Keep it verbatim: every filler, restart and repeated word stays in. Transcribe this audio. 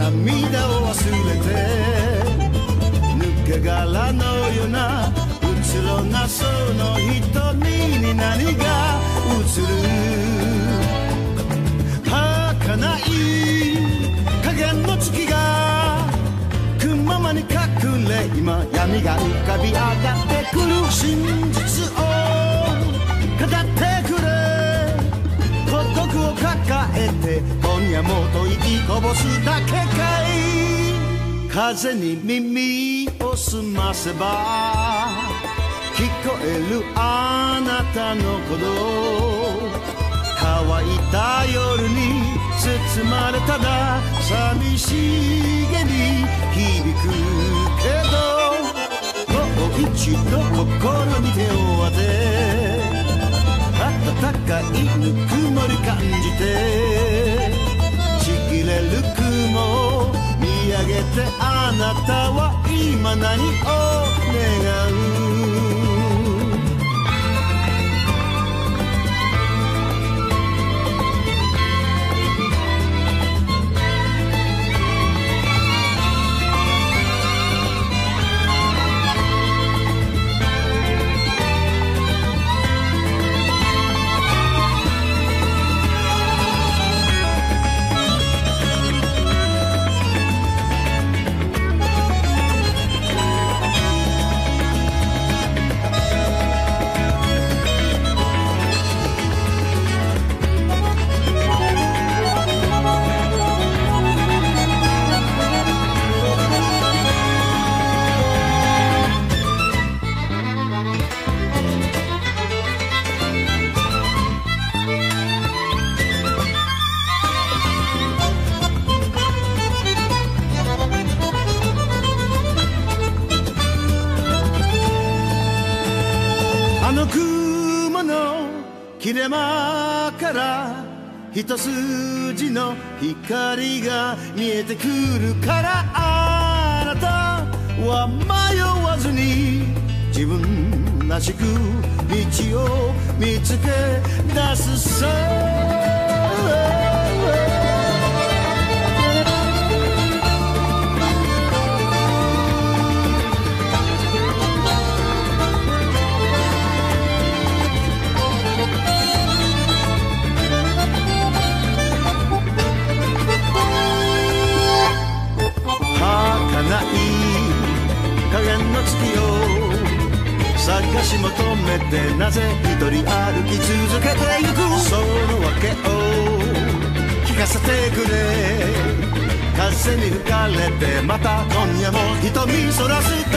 涙を忘れて抜け殻のようなうつろなその瞳に何が映る儚い影の月がくままに隠れ今闇が浮かび上がってくる真実を語ってくれ孤独を抱えて今夜もと言いこぼすだけかい風に耳を澄ませば聞こえるあなたの鼓動乾いた夜に包まれただ寂しげに響くけどもう一度心に手を当て暖かいぬくもり感じてちぎれる雲を見上げてあなたは今何を願う切れ間から一筋の光が見えてくるからあなたは迷わずに自分らしく道を見つけ出すさ影の月を探し求めてなぜ一人歩き続けてゆくその訳を聞かせてくれ風に吹かれてまた今夜も瞳そらす